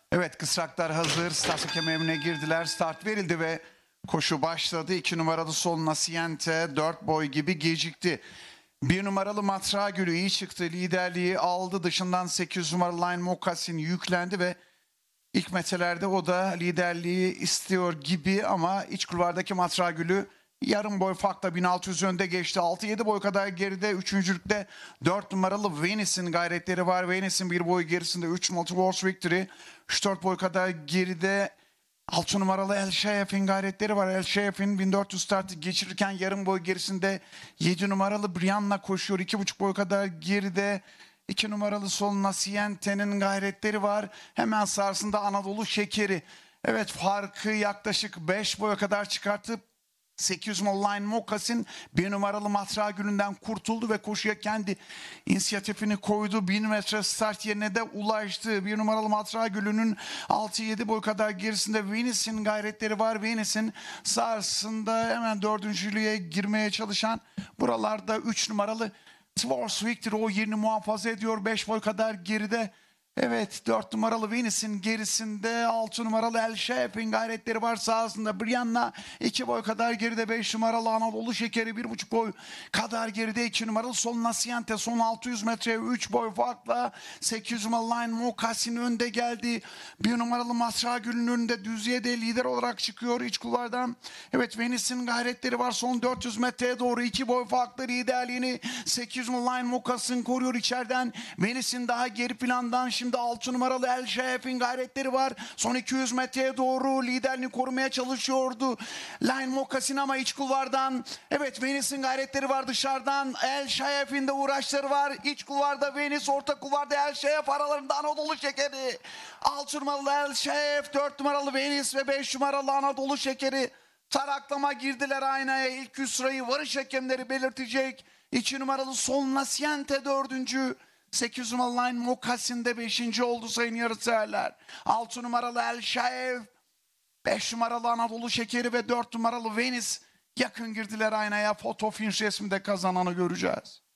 Evet, kısraklar hazır. Start hakemine girdiler. Start verildi ve koşu başladı. 2 numaralı Sol Naciente 4 boy gibi gecikti. 1 numaralı Matragül'ü iyi çıktı. Liderliği aldı. Dışından 8 numaralı Line Moccasin yüklendi ve ilk metrelerde o da liderliği istiyor gibi ama iç kulvardaki Matragül'ü yarım boy farkla 1600 önde geçti. 6-7 boy kadar geride. Üçüncülükte 4 numaralı Venice'in gayretleri var. Venice'in bir boy gerisinde 3 Multiverse Victory. 3-4 boy kadar geride 6 numaralı El Şayef'in gayretleri var. El Şayef'in 1400 startı geçirirken yarım boy gerisinde 7 numaralı Brianna koşuyor. 2,5 boy kadar geride 2 numaralı Sol Naciente'nin gayretleri var. Hemen sağrısında Anadolu Şekeri. Evet, farkı yaklaşık 5 boya kadar çıkartıp 800 Line Moccasin 1 numaralı Matragül'ünden kurtuldu ve koşuya kendi inisiyatifini koydu. 1000 metre start yerine de ulaştı. 1 numaralı Matragül'ünün 6-7 boy kadar gerisinde Venice'in gayretleri var. Venice'in sağrısında hemen dördüncülüğe girmeye çalışan buralarda 3 numaralı Swords Victor o yerini muhafaza ediyor. 5 boy kadar geride. Evet, 4 numaralı Venice'in gerisinde 6 numaralı El Şayef'in gayretleri var sahasında. Brianna 2 boy kadar geride. 5 numaralı Anadolu Şekeri 1,5 boy kadar geride. 2 numaralı Sol Naciente son 600 metreye 3 boy farkla 800 numaralı Line Moccasin önde geldi. 1 numaralı Matragül'ün önünde düzlüğe de lider olarak çıkıyor iç kulvardan. Evet, Venice'in gayretleri var son 400 metreye doğru 2 boy farklı liderliğini 800 numaralı Line Moccasin koruyor içeriden. Venice'in daha geri plandan şimdi 6 numaralı El Şayef'in gayretleri var. Son 200 metreye doğru liderliğini korumaya çalışıyordu Line Moccasin ama iç kulvardan evet Venice'in gayretleri var dışarıdan. El Şayef'in de uğraşları var. İç kulvarda Venice, orta kulvarda El Şayef, aralarında Anadolu Şekeri. 6 numaralı El Şayef, 4 numaralı Venice ve 5 numaralı Anadolu Şekeri taraklama girdiler aynaya. İlk 100 sırayı varış hakemleri belirtecek. 2 numaralı Sol Naciente 4. 8 numaralı Line Moccasin de 5. oldu sayın yarışseverler. 6 numaralı El Şayef, 5 numaralı Anadolu Şekeri ve 4 numaralı Venice yakın girdiler aynaya. Foto finish resminde kazananı göreceğiz.